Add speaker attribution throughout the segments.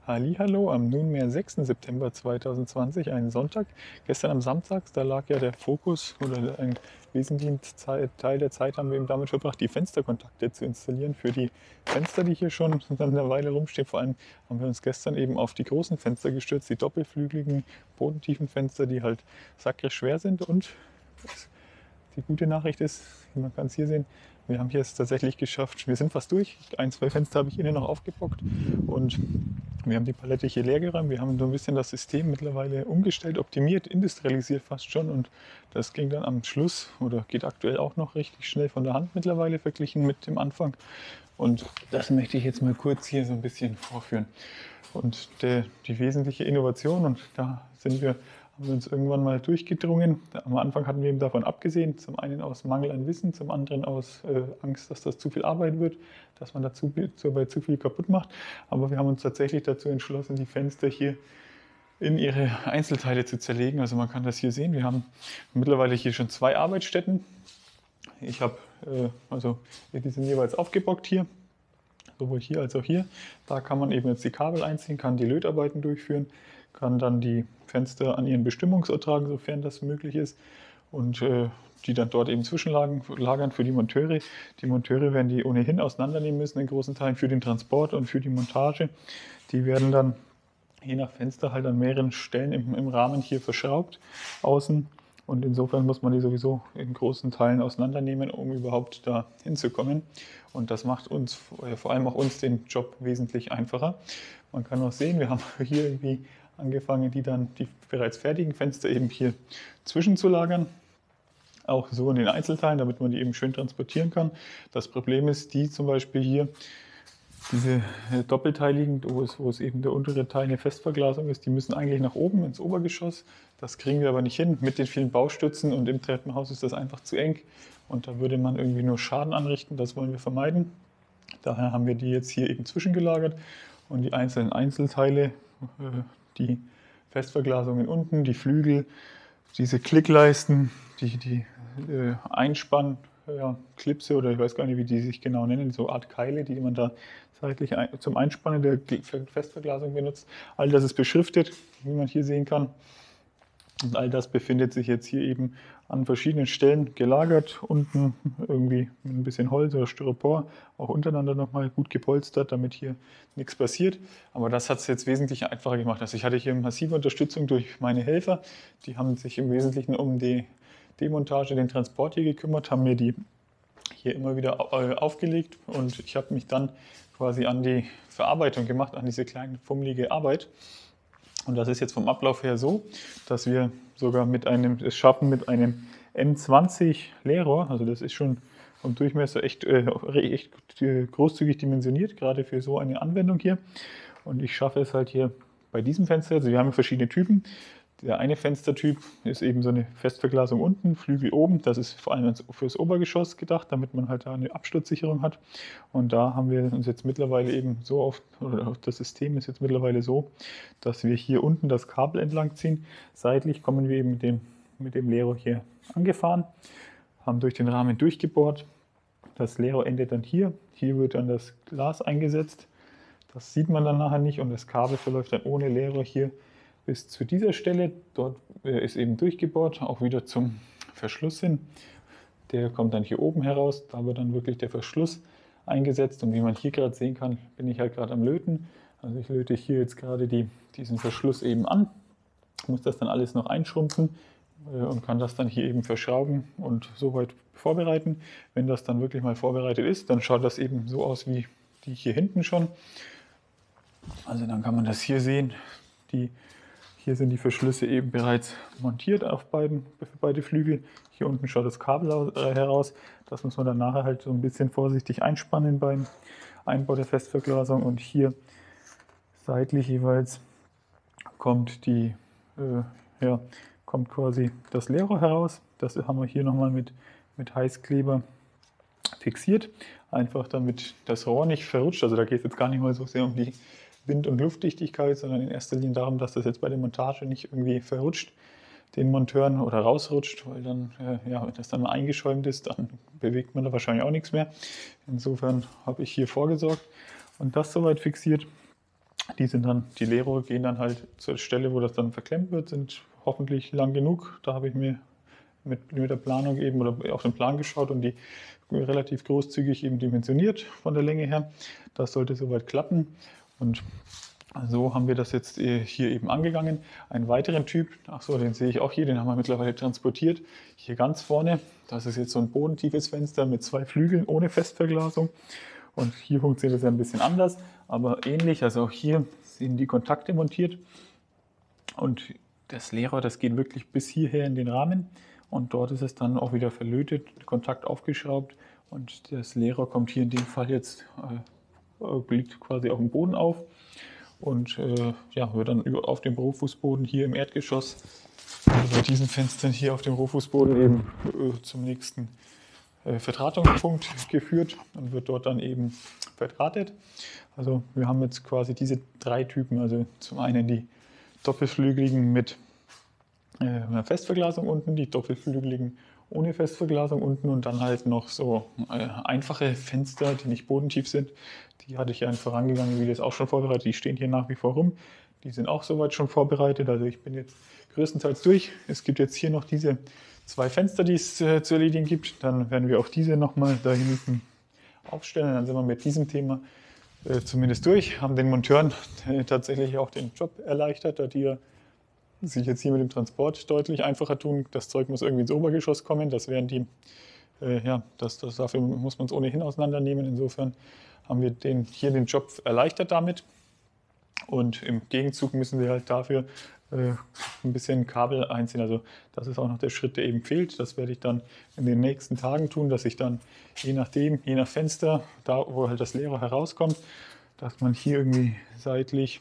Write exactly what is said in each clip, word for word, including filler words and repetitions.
Speaker 1: Hallihallo am nunmehr sechsten September zweitausendzwanzig, einen Sonntag. Gestern am Samstag, da lag ja der Fokus oder ein wesentlicher Zei- Teil der Zeit haben wir eben damit verbracht, die Fensterkontakte zu installieren für die Fenster, die hier schon seit einer Weile rumstehen. Vor allem haben wir uns gestern eben auf die großen Fenster gestürzt, die doppelflügeligen, bodentiefen Fenster, die halt sakrisch schwer sind. Und die gute Nachricht ist, man kann es hier sehen, wir haben hier es tatsächlich geschafft. Wir sind fast durch. Ein, zwei Fenster habe ich innen noch aufgebockt und wir haben die Palette hier leer geräumt. Wir haben so ein bisschen das System mittlerweile umgestellt, optimiert, industrialisiert fast schon. Und das ging dann am Schluss oder geht aktuell auch noch richtig schnell von der Hand mittlerweile verglichen mit dem Anfang. Und das möchte ich jetzt mal kurz hier so ein bisschen vorführen. Und der, die wesentliche Innovation, und da sind wir haben wir uns irgendwann mal durchgedrungen. Am Anfang hatten wir eben davon abgesehen, zum einen aus Mangel an Wissen, zum anderen aus äh, Angst, dass das zu viel Arbeit wird, dass man dazu dabei zu viel kaputt macht. Aber wir haben uns tatsächlich dazu entschlossen, die Fenster hier in ihre Einzelteile zu zerlegen. Also man kann das hier sehen. Wir haben mittlerweile hier schon zwei Arbeitsstätten. Ich habe, äh, also die sind jeweils aufgebockt hier, sowohl hier als auch hier. Da kann man eben jetzt die Kabel einziehen, kann die Lötarbeiten durchführen, kann dann die Fenster an ihren Bestimmungsort tragen, sofern das möglich ist, und äh, die dann dort eben zwischenlagern lagern für die Monteure. Die Monteure werden die ohnehin auseinandernehmen müssen in großen Teilen für den Transport und für die Montage. Die werden dann je nach Fenster halt an mehreren Stellen im, im Rahmen hier verschraubt außen. Und insofern muss man die sowieso in großen Teilen auseinandernehmen, um überhaupt da hinzukommen. Und das macht uns, vor allem auch uns, den Job wesentlich einfacher. Man kann auch sehen, wir haben hier irgendwie angefangen, die dann die bereits fertigen Fenster eben hier zwischenzulagern. Auch so in den Einzelteilen, damit man die eben schön transportieren kann. Das Problem ist, die zum Beispiel hier, diese doppelteiligen, wo es, wo es eben der untere Teil eine Festverglasung ist, die müssen eigentlich nach oben ins Obergeschoss. Das kriegen wir aber nicht hin mit den vielen Baustützen, und im Treppenhaus ist das einfach zu eng. Und da würde man irgendwie nur Schaden anrichten, das wollen wir vermeiden. Daher haben wir die jetzt hier eben zwischengelagert und die einzelnen Einzelteile, die Festverglasungen unten, die Flügel, diese Klickleisten, die, die äh, Einspann, ja, Klipse, oder ich weiß gar nicht, wie die sich genau nennen, so Art Keile, die man da seitlich ein, zum Einspannen der Festverglasung benutzt. All das ist beschriftet, wie man hier sehen kann. Und all das befindet sich jetzt hier eben an verschiedenen Stellen gelagert, unten irgendwie mit ein bisschen Holz oder Styropor, auch untereinander nochmal gut gepolstert, damit hier nichts passiert. Aber das hat es jetzt wesentlich einfacher gemacht. Also ich hatte hier massive Unterstützung durch meine Helfer, die haben sich im Wesentlichen um die Demontage, den Transport hier gekümmert, haben mir die hier immer wieder aufgelegt, und ich habe mich dann quasi an die Verarbeitung gemacht, an diese kleine fummelige Arbeit. Und das ist jetzt vom Ablauf her so, dass wir sogar mit einem, es schaffen mit einem M zwanzig Leerrohr, also das ist schon vom Durchmesser echt, äh, echt großzügig dimensioniert, gerade für so eine Anwendung hier. Und ich schaffe es halt hier bei diesem Fenster, also wir haben verschiedene Typen. Der eine Fenstertyp ist eben so eine Festverglasung unten, Flügel oben. Das ist vor allem fürs Obergeschoss gedacht, damit man halt da eine Absturzsicherung hat. Und da haben wir uns jetzt mittlerweile eben so auf, oder das System ist jetzt mittlerweile so, dass wir hier unten das Kabel entlang ziehen. Seitlich kommen wir eben mit dem, mit dem Leerrohr hier angefahren, haben durch den Rahmen durchgebohrt. Das Leerrohr endet dann hier. Hier wird dann das Glas eingesetzt. Das sieht man dann nachher nicht, und das Kabel verläuft dann ohne Leerrohr hier bis zu dieser Stelle. Dort ist eben durchgebohrt, auch wieder zum Verschluss hin. Der kommt dann hier oben heraus, da wird dann wirklich der Verschluss eingesetzt, und wie man hier gerade sehen kann, bin ich halt gerade am Löten. Also ich löte hier jetzt gerade die, diesen Verschluss eben an, muss das dann alles noch einschrumpfen äh, und kann das dann hier eben verschrauben und soweit vorbereiten. Wenn das dann wirklich mal vorbereitet ist, dann schaut das eben so aus wie die hier hinten schon. Also dann kann man das hier sehen. Die Hier sind die Verschlüsse eben bereits montiert auf beiden, für beide Flügel. Hier unten schaut das Kabel heraus. Das muss man dann nachher halt so ein bisschen vorsichtig einspannen beim Einbau der Festverglasung. Und hier seitlich jeweils kommt, die, äh, ja, kommt quasi das Leerrohr heraus. Das haben wir hier nochmal mit, mit Heißkleber fixiert. Einfach damit das Rohr nicht verrutscht. Also da geht es jetzt gar nicht mal so sehr um die Wind- und Luftdichtigkeit, sondern in erster Linie darum, dass das jetzt bei der Montage nicht irgendwie verrutscht, den Monteuren, oder rausrutscht, weil dann, äh, ja, wenn das dann mal eingeschäumt ist, dann bewegt man da wahrscheinlich auch nichts mehr. Insofern habe ich hier vorgesorgt und das soweit fixiert. Die sind dann, die Leerrohre gehen dann halt zur Stelle, wo das dann verklemmt wird, sind hoffentlich lang genug. Da habe ich mir mit, mit der Planung eben oder auf den Plan geschaut und die relativ großzügig eben dimensioniert von der Länge her. Das sollte soweit klappen. Und so haben wir das jetzt hier eben angegangen. Einen weiteren Typ, ach so, den sehe ich auch hier, den haben wir mittlerweile transportiert. Hier ganz vorne, das ist jetzt so ein bodentiefes Fenster mit zwei Flügeln ohne Festverglasung. Und hier funktioniert das ja ein bisschen anders, aber ähnlich. Also auch hier sind die Kontakte montiert. Und das Leerrohr, das geht wirklich bis hierher in den Rahmen. Und dort ist es dann auch wieder verlötet, Kontakt aufgeschraubt. Und das Leerrohr kommt hier in dem Fall jetzt, äh, liegt quasi auf dem Boden auf. Und äh, ja, wird dann auf dem Rohfußboden hier im Erdgeschoss, also bei diesen Fenstern hier auf dem Rohfußboden eben äh, zum nächsten äh, Verdrahtungspunkt geführt und wird dort dann eben verdrahtet. Also wir haben jetzt quasi diese drei Typen, also zum einen die doppelflügeligen mit äh, einer Festverglasung unten, die doppelflügeligen ohne Festverglasung unten und dann halt noch so äh, einfache Fenster, die nicht bodentief sind. Die hatte ich ja in vorangegangenen Videos auch schon vorbereitet. Die stehen hier nach wie vor rum. Die sind auch soweit schon vorbereitet. Also ich bin jetzt größtenteils durch. Es gibt jetzt hier noch diese zwei Fenster, die es äh, zu erledigen gibt. Dann werden wir auch diese nochmal da hinten aufstellen. Dann sind wir mit diesem Thema äh, zumindest durch. Haben den Monteuren äh, tatsächlich auch den Job erleichtert, da die ja sich jetzt hier mit dem Transport deutlich einfacher tun. Das Zeug muss irgendwie ins Obergeschoss kommen. Das wären die, äh, ja, das, das, dafür muss man es ohnehin auseinandernehmen. Insofern haben wir den, hier den Job erleichtert damit. Und im Gegenzug müssen wir halt dafür äh, ein bisschen Kabel einziehen. Also das ist auch noch der Schritt, der eben fehlt. Das werde ich dann in den nächsten Tagen tun, dass ich dann je nachdem, je nach Fenster, da wo halt das Leerrohr herauskommt, dass man hier irgendwie seitlich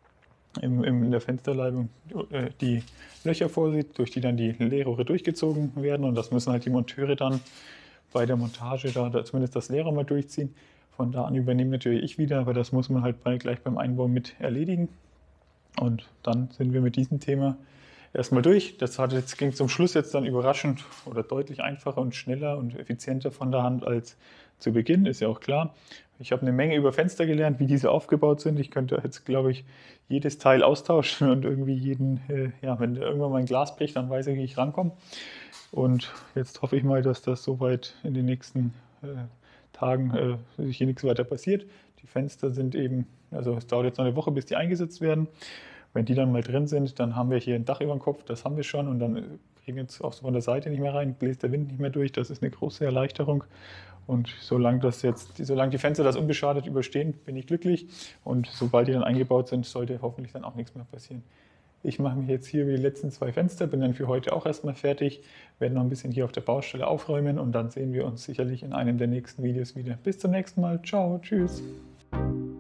Speaker 1: Im, im, in der Fensterleibung äh, die Löcher vorsieht, durch die dann die Leerrohre durchgezogen werden. Und das müssen halt die Monteure dann bei der Montage da, da zumindest das Leerrohr mal durchziehen. Von da an übernehme natürlich ich wieder, aber das muss man halt bei, gleich beim Einbau mit erledigen. Und dann sind wir mit diesem Thema erstmal durch. Das hat jetzt, ging zum Schluss jetzt dann überraschend oder deutlich einfacher und schneller und effizienter von der Hand als zu Beginn, ist ja auch klar. Ich habe eine Menge über Fenster gelernt, wie diese aufgebaut sind. Ich könnte jetzt, glaube ich, jedes Teil austauschen und irgendwie jeden, äh, ja, wenn irgendwann mein Glas bricht, dann weiß ich, wie ich rankomme. Und jetzt hoffe ich mal, dass das soweit in den nächsten äh, Tagen äh, sich hier nichts weiter passiert. Die Fenster sind eben, also es dauert jetzt noch eine Woche, bis die eingesetzt werden. Wenn die dann mal drin sind, dann haben wir hier ein Dach über dem Kopf, das haben wir schon und dann regnet es auch so von der Seite nicht mehr rein, bläst der Wind nicht mehr durch, das ist eine große Erleichterung. Und solange, das jetzt, solange die Fenster das unbeschadet überstehen, bin ich glücklich und sobald die dann eingebaut sind, sollte hoffentlich dann auch nichts mehr passieren. Ich mache mich jetzt hier über die letzten zwei Fenster, bin dann für heute auch erstmal fertig, werde noch ein bisschen hier auf der Baustelle aufräumen und dann sehen wir uns sicherlich in einem der nächsten Videos wieder. Bis zum nächsten Mal, ciao, tschüss.